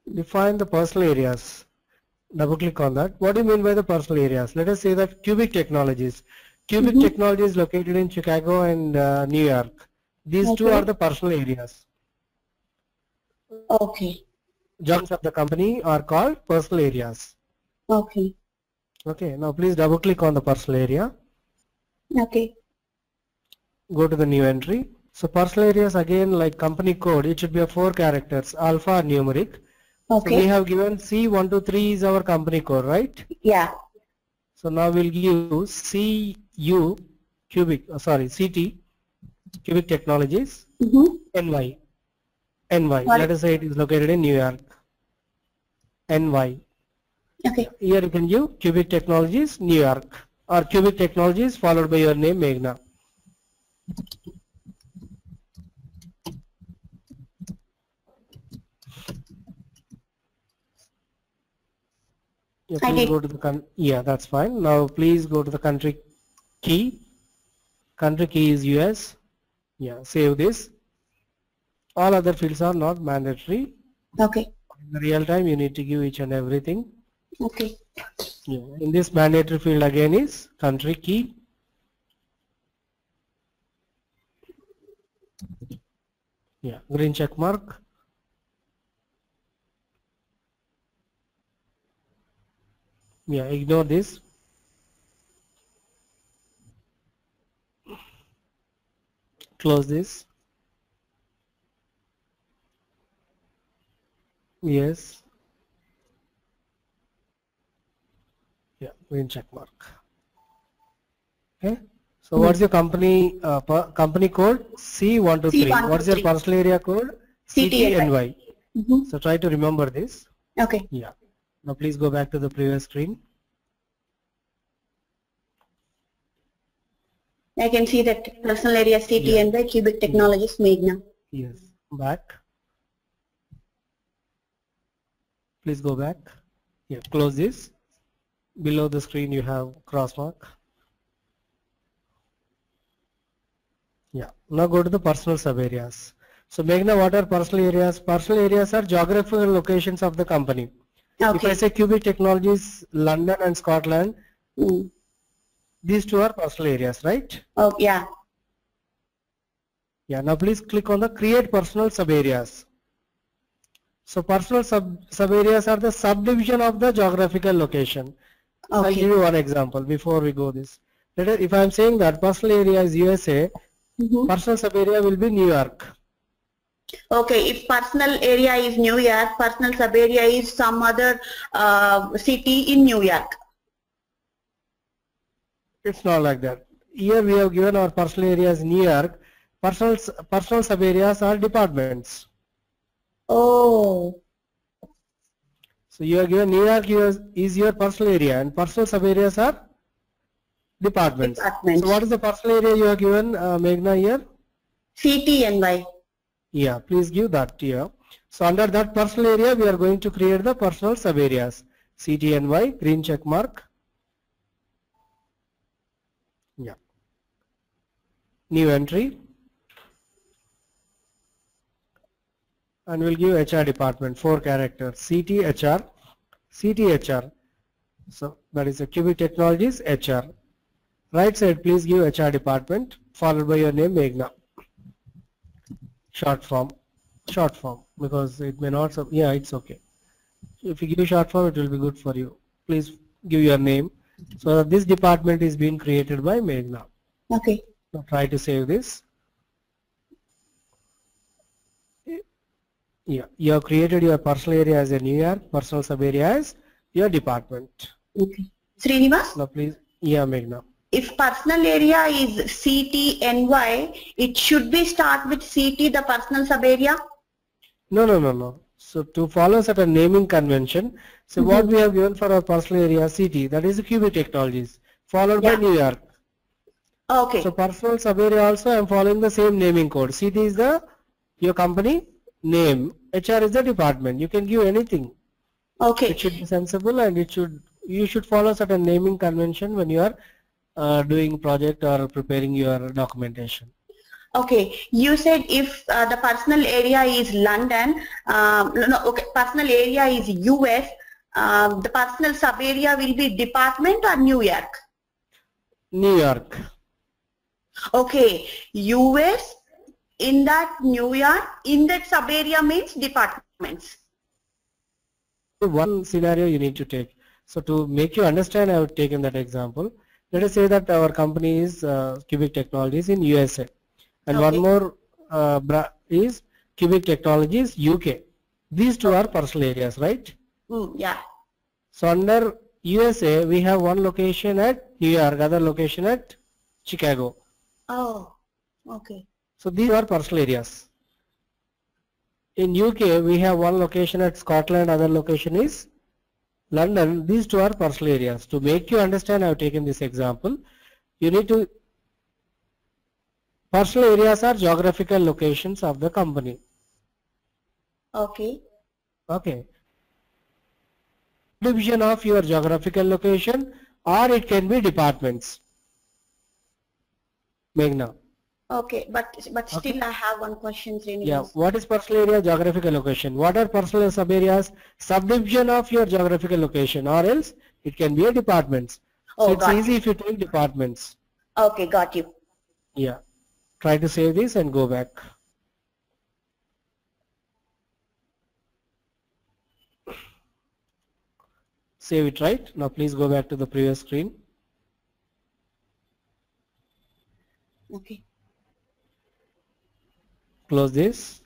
Define the personal areas. Double click on that. What do you mean by the personal areas? Let us say that Cubic Technologies. Cubic Technologies is located in Chicago and New York. These two are the personal areas. Okay. Jobs of the company are called personal areas. Okay. Okay. Now please double click on the personal area. Okay. Go to the new entry. So personal areas again, like company code, it should be a 4 characters, alpha numeric. Okay. So we have given C123 is our company code, right? Yeah. So now we'll give CU CT Cubic Technologies NY. Let us say it is located in New York. NY. Okay. Here you can give Cubic Technologies New York or Cubic Technologies followed by your name Meghna. Yeah, please go to the that's fine. Now please go to the country key. Country key is US. Yeah, save this. All other fields are not mandatory. Okay. In real time you need to give each and everything. Okay. Yeah. In this mandatory field again is country key. Yeah, green check mark. Yeah, ignore this. Close this. Yes. Yeah, green check mark. Okay. So what's your company company code? C123. What's your personal area code? CTNY. So try to remember this. Okay. Yeah. Now please go back to the previous screen. I can see that personal area CTNY Cubic Technologies Meghna. Yes. Back. Please go back. Yeah. Close this. Below the screen you have cross mark. Yeah. Now go to the personal sub areas. So Meghna, what are personal areas? Personal areas are geographical locations of the company. Okay. If I say Cubic Technologies, London and Scotland, these two are personal areas, right? Oh, yeah. Yeah. Now please click on the create personal sub areas. So personal sub areas are the subdivision of the geographical location. Okay. I'll give you one example before we go this. If I am saying that personal area is USA, personal sub area will be New York. Okay, if personal area is New York, personal sub area is some other city in New York. It's not like that. Here we have given our personal area as New York. Personal sub areas are departments. Oh. So you are given New York is your personal area and personal sub areas are departments. So what is the personal area you are given, Meghna, here? CTNY. Yeah, please give that here. So under that personal area, we are going to create the personal sub areas. CTNY, green check mark. Yeah. New entry. And we'll give HR department, 4 characters. CTHR. CTHR. So that is a Cubic Technologies HR. Right side, please give HR department, followed by your name, Meghna. Short form, because it may not, yeah, it's okay. If you give short form, it will be good for you. Please give your name. So this department is being created by Meghna. Okay. Now try to save this. Yeah, you have created your personal area as a New York, personal sub area as your department. Okay. Srinivas? Now please, yeah, Meghna. If personal area is CTNY, it should be start with CT, the personal sub area? No. So to follow certain naming convention, so what we have given for our personal area CT, that is the Cubic Technologies, followed by New York. Okay. So personal sub area also I am following the same naming code. CT is your company name, HR is the department. You can give anything. Okay. It should be sensible and you should follow certain naming convention when you are doing project or preparing your documentation. Okay, you said if the personal area is London, personal area is US, the personal sub area will be department or New York? New York. Okay, US, in that New York, in that sub area means departments. One scenario you need to take. So to make you understand, I have taken that example. Let us say that our company is Cubic Technologies in USA, and Okay. one more is Cubic Technologies UK. These two are personal areas, right? Yeah. So under USA, we have one location at New York, other location at Chicago. Oh, okay. So these are personal areas. In UK, we have one location at Scotland, other location is London. These two are personal areas. To make you understand, I have taken this example. You need to, personal areas are geographical locations of the company. Okay. Okay. Division of your geographical location, or it can be departments. Meghna. Okay, but still I have one question, Srinivas. Yeah, what is personal area? Geographical location. What are personal sub areas? Subdivision of your geographical location, or else it can be a departments. So Oh, it's got easy if you take departments. Okay, got you. Yeah. Try to save this and go back. Save it, right? Now please go back to the previous screen. Okay. Close this.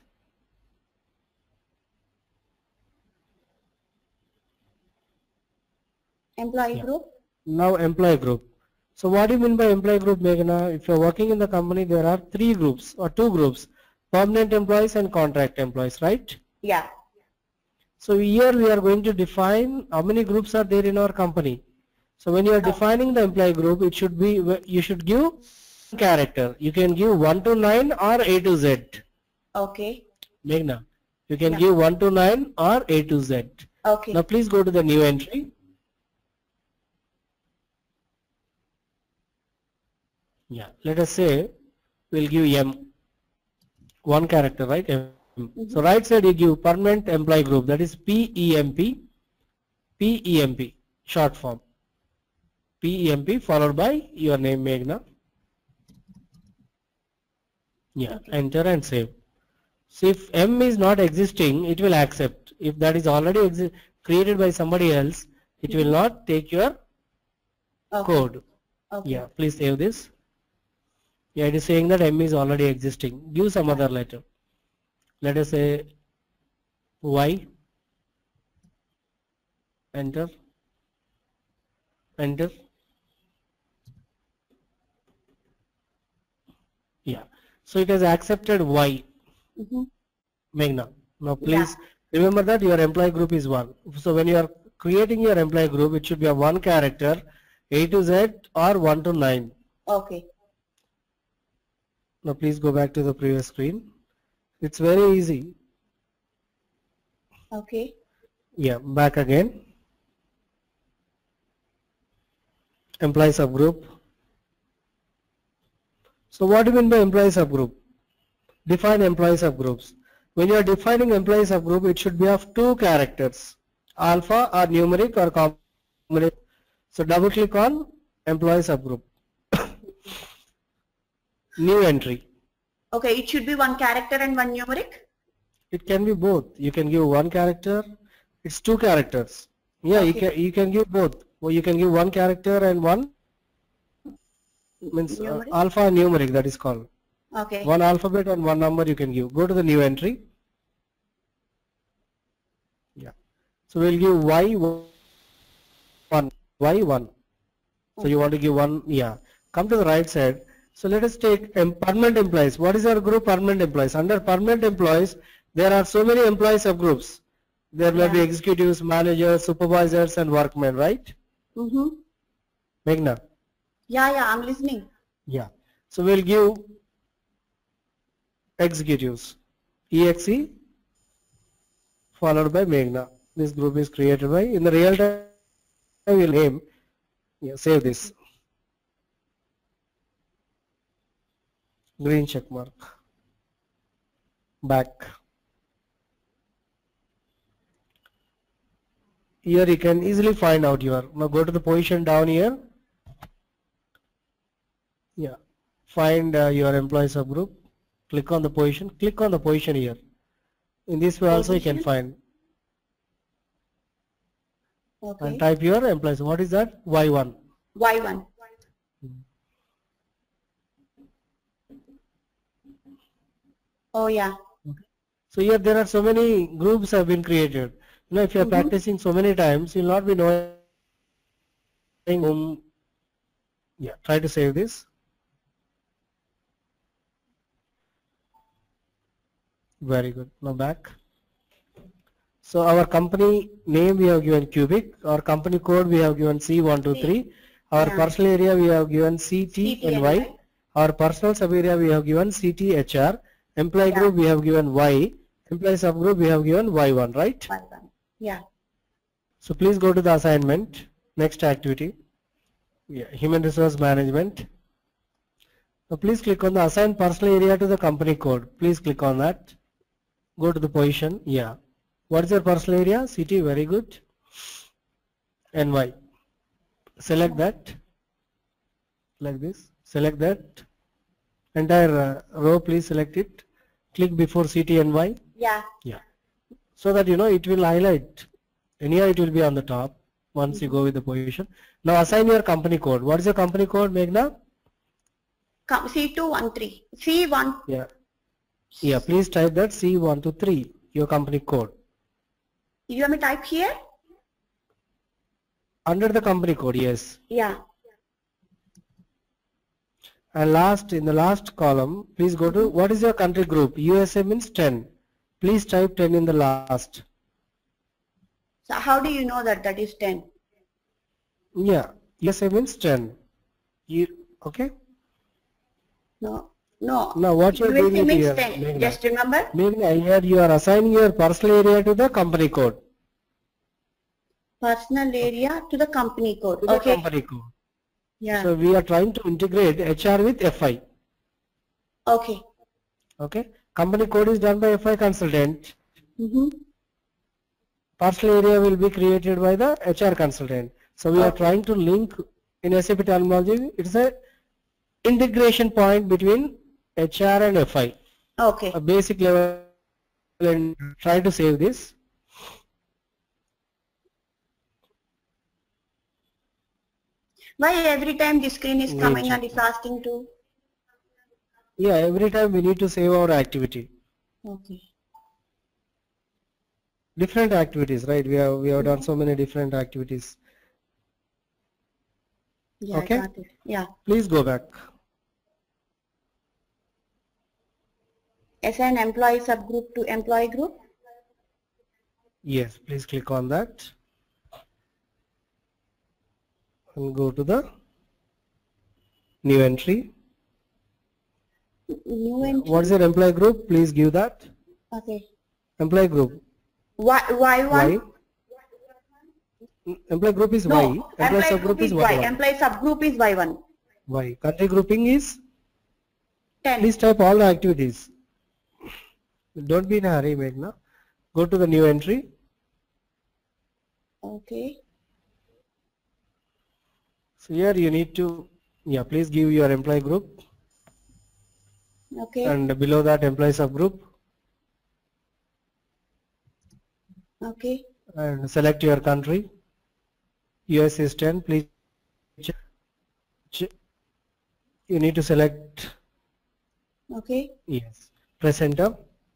Employee group? Now employee group. So what do you mean by employee group, Meghna? If you're working in the company, there are three groups or two groups, permanent employees and contract employees, right? Yeah. So here we are going to define how many groups are there in our company. So when you are defining the employee group, it should be, you should give character. You can give 1 to 9 or A to Z. Okay. Meghna, you can give 1 to 9 or A to Z. Okay. Now please go to the new entry. Yeah, let us say we'll give M, one character, right? M. So right side you give permanent employee group, that is PEMP, PEMP, short form. PEMP followed by your name, Meghna. Yeah, enter and save. So if M is not existing, it will accept. If that is already created by somebody else, it will not take your code. Okay. Yeah, please save this. Yeah, it is saying that M is already existing. Give some other letter. Let us say Y. Enter. Enter. Yeah. So it has accepted Y. Meghna. Now please remember that your employee group is 1. So when you are creating your employee group, it should be a 1 character, A to Z or 1 to 9. Okay. Now please go back to the previous screen. It's very easy. Okay. Yeah, back again. Employee subgroup. So what do you mean by employee subgroup? Define employee subgroups. When you are defining employee subgroup, it should be of 2 characters, alpha or numeric or combination. So double click on employee subgroup. New entry. Okay, it should be 1 character and 1 numeric? It can be both. You can give 1 character. It's 2 characters. Yeah, Okay. you can give both. Or you can give 1 character and 1 means alpha and numeric, that is called. Okay. 1 alphabet and 1 number you can give. Go to the new entry. Yeah. So we'll give Y1. Y1. So you want to give 1. Yeah. Come to the right side. So let us take permanent employees. What is our group? Permanent employees. Under permanent employees, there are so many employee subgroups. There may be executives, managers, supervisors and workmen, right? Meghna. Yeah, I'm listening. Yeah. So we'll give executives. EXE followed by Meghna. This group is created by, in the real time we'll name. Yeah, save this. green check mark. Back. Here you can easily find out your, now go to the position down here. Yeah, find your employee subgroup, click on the position here. In this way also you can find. Okay. And type your employees. What is that? Y1. Y1. Oh yeah. Okay. So here there are so many groups have been created. You know, if you are practicing so many times, you will not be knowing whom. Yeah, try to save this. Very good. Now back. So our company name we have given Cubic. Our company code we have given C123. Our personal area we have given CTNY. Our personal sub area we have given CTHR. Employee group we have given Y. Employee subgroup we have given Y1, right? Y1. Yeah. So please go to the assignment. Next activity. Yeah, human resource management. Now please click on the assign personal area to the company code. Please click on that. Go to the position. Yeah. What is your personal area? CT. Very good. NY. Select that. Like this. Select that. Entire row. Please select it. Click before CT NY. Yeah. Yeah. So that you know it will highlight. Anyhow it will be on the top once you go with the position. Now assign your company code. What is your company code, Meghna? C213. C1. Yeah. Yeah, please type that C123, your company code. You want me to type here? Under the company code, yes. Yeah. And last, in the last column, please go to, what is your country group? USA means 10. Please type 10 in the last. So how do you know that that is 10? Yeah, USA means 10. Okay? No. No. Now what you are doing means here, 10. Meghna. Just remember? Meghna, here you are assigning your personal area to the company code. Personal area to the company code. To the Okay. company code. Yeah. So we are trying to integrate HR with FI. Okay. Okay. Company code is done by FI consultant. Mm-hmm. Personal area will be created by the HR consultant. So we are trying to link in SAP terminology. It's a integration point between HR and FI. Okay. A basic level, and try to save this. Why every time the screen is coming and it's asking to? Yeah, every time we need to save our activity. Okay. Different activities, right? We have done so many different activities. Yeah, Okay. I got it. Yeah. Please go back. Assign employee subgroup to employee group. Yes, please click on that. And go to the new entry. New entry. What is your employee group? Please give that. Okay. Employee group. Y1. Employee group is No. Y. Employee subgroup is Y. Y1. Employee subgroup is Y1. Y. Country grouping is? 10. Please type all the activities. Don't be in a hurry, Meghna. Go to the new entry. Okay. So here you need to, yeah, please give your employee group. Okay. And below that employee subgroup. Okay. And select your country. US is 10. Please you need to select. Okay. Yes. Press enter.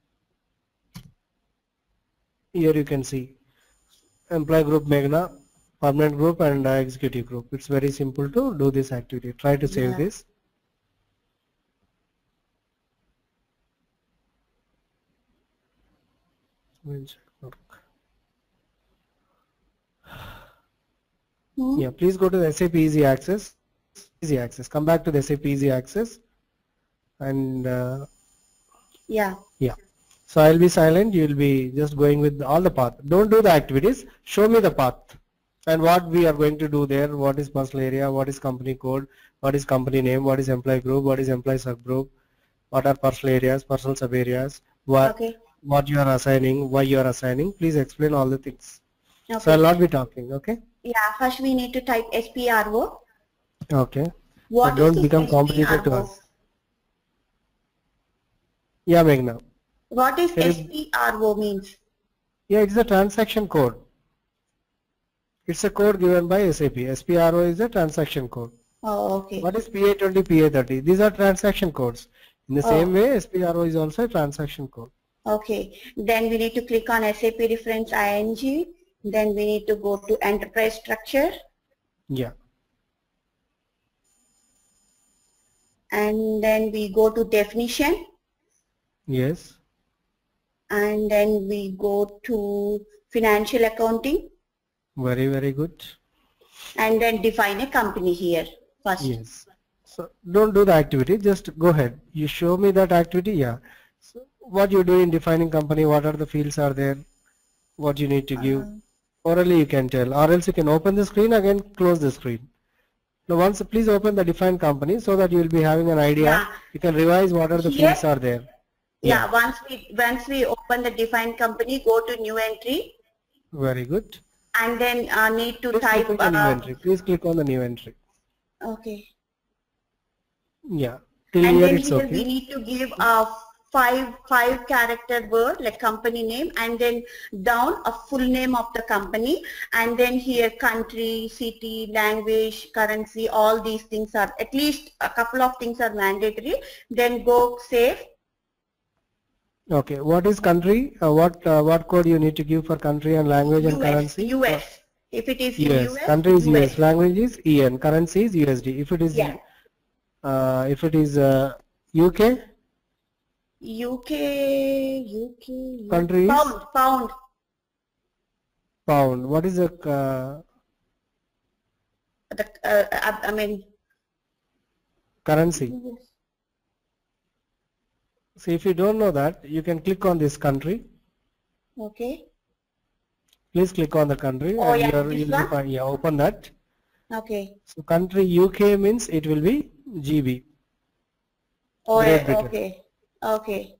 Here you can see employee group Meghna, permanent group and executive group. It's very simple to do this activity. Try to save this. Yeah, please go to the SAP Easy Access. Easy Access. Come back to the SAP Easy Access. And yeah. So I'll be silent. You'll be just going with all the path. Don't do the activities. Show me the path and what we are going to do there. What is personal area? What is company code? What is company name? What is employee group? What is employee subgroup? what are personal areas, personal sub areas, what you are assigning, why you are assigning. Please explain all the things. Okay. So I'll not be talking. Okay. Yeah. First, we need to type SPRO. Okay. What so is don't this become competitor to SPRO? us. Yeah, Meghna. What is It is- SPRO means? Yeah, it's the transaction code. It's a code given by SAP. SPRO is the transaction code. Oh, okay. What is PA20, PA30? These are transaction codes. In the same way, SPRO is also a transaction code. Okay. Then we need to click on SAP reference ING. Then we need to go to enterprise structure. Yeah. And then we go to definition. Yes. And then we go to financial accounting. Very, very good. And then define a company here first. Yes. So don't do the activity. Just go ahead. You show me that activity. Yeah. So what you do in defining company, what are the fields are there, what you need to give. Orally you can tell, or else you can open the screen again, close the screen. Now once, please open the defined company so that you will be having an idea. Yeah. You can revise what are the fields are there. Yeah. Once we open the defined company, go to new entry. Very good. And then need to Please type. click on the new entry. Please click on the new entry. Okay. Yeah. Till And here then it's here okay. we need to give a five character word like company name, and then down a full name of the company, and then here country, city, language, currency, all these things are, at least a couple of things are mandatory. Then go save. Okay. What is country? What code you need to give for country and language and currency? US. If it is US. US, Country is US. Language is EN. Currency is USD. If it is UK. UK. Country is pound. What is the I mean currency? So if you don't know that, you can click on this country. Okay. Please click on the country. Oh, and yeah, you'll be fine. Yeah, open that. Okay. So country UK means it will be GB. Oh, Great Britain. okay. Okay.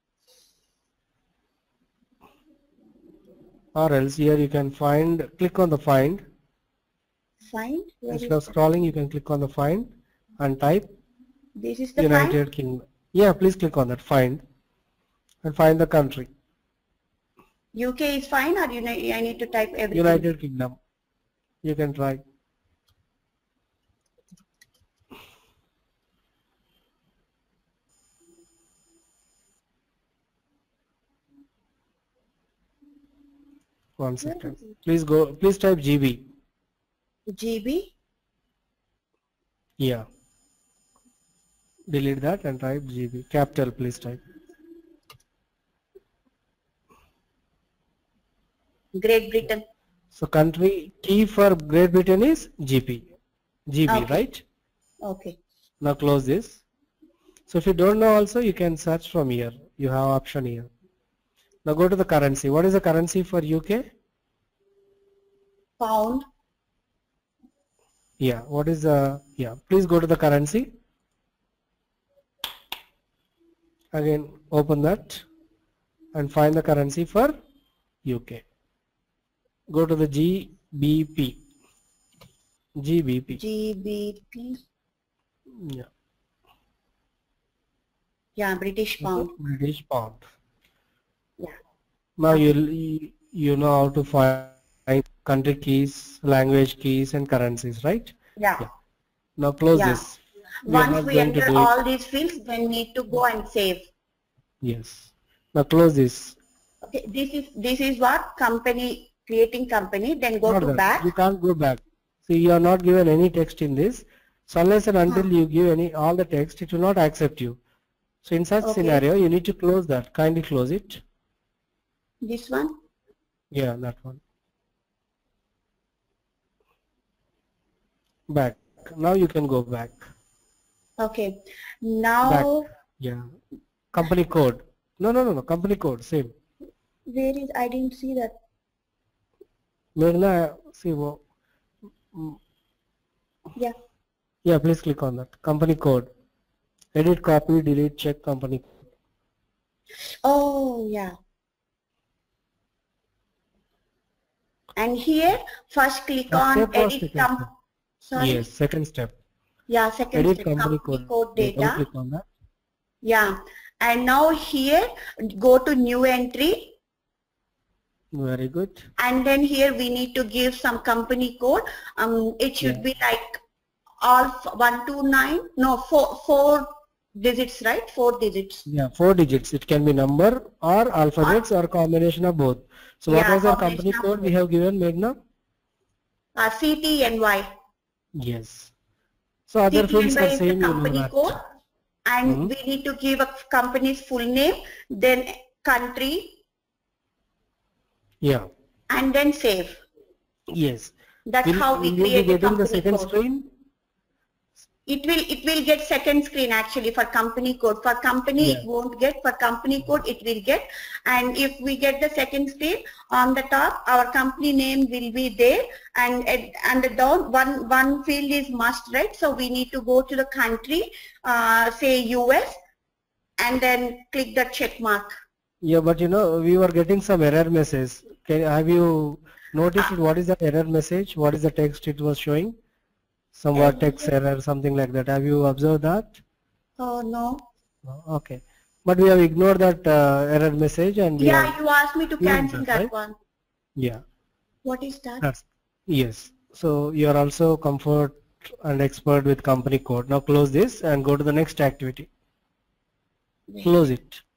Or else here you can find, click on the find. Find? Instead of scrolling, you can click on the find and type This is the United Kingdom. Yeah, please click on that find and find the country. UK is fine, or I need to type everything? United Kingdom. You can try. One second. Please type GB. GB? Yeah. Delete that and type GB. Capital, please type. Great Britain. So country key for Great Britain is GB. GB, Okay. right? Okay. Now close this. So if you don't know also, you can search from here. You have option here. Now go to the currency. What is the currency for UK? Pound. Yeah. What is the, yeah. Please go to the currency. Again, open that and find the currency for UK. Go to the GBP. GBP. GBP. Yeah. Yeah, British pound. British pound. Yeah. Now you know how to find country keys, language keys, and currencies, right? Yeah. Now close Yeah. this. We are Once not we going to enter do all it. these fields, then need to go and save. Yes. Now close this. Okay, this is what company, creating company, then go Not to that. back. You can't go back. See, you are not given any text in this. So unless and until you give all the text, it will not accept you. So in such scenario, you need to close that. Kindly close it. This one? Yeah, that one. Back. Now you can go back. Okay. Now, Back. Yeah. Company code. No. Company code. Same. where is, I didn't see that. Meghna, see. Yeah. Yeah, please click on that. Company code. Edit, copy, delete, check company. Oh, yeah. And here, first click That on step was edit second step. sorry. Yes, second step. Yeah, second Edit step, company company code. code Yeah, double data. click on that. Yeah. And now here, go to new entry. Very good. And then here we need to give some company code. It should be like all 129, no, four digits, right? 4 digits. Yeah, 4 digits. It can be number or alphabets or combination of both. So what Yeah, was our combination company of code we have given, Meghna? CTNY. Yes. So other fields CTNY are is the same, you know company that. code. And we need to give a company's full name, then country, Yeah. and then save. Yes. That's how we will you be create a getting the company second code. screen? It will get second screen actually for company code. For company it won't get, for company code it will get. And if we get the second screen, on the top our company name will be there, and the down one field is must, right? So we need to go to the country, say US, and then click the check mark. Yeah, but you know, we were getting some error message. Have you noticed what is the error message? What is the text it was showing? Some vertex error, something like that. Have you observed that? Oh, no. Okay. But we have ignored that error message and we have You asked me to cancel that right? one. Yeah. What is that? Yes. So you are also comfort and expert with company code. Now close this and go to the next activity. Close it.